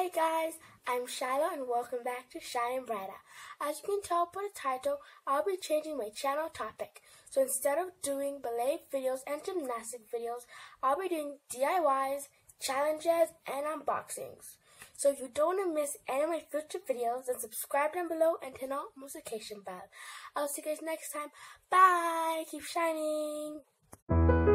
Hi guys, I'm Shiloh and welcome back to Shine Brighter. As you can tell by the title, I'll be changing my channel topic. So instead of doing ballet videos and gymnastic videos, I'll be doing DIYs, challenges, and unboxings. So if you don't want to miss any of my future videos, then subscribe down below and turn on notification bell. I'll see you guys next time. Bye! Keep shining!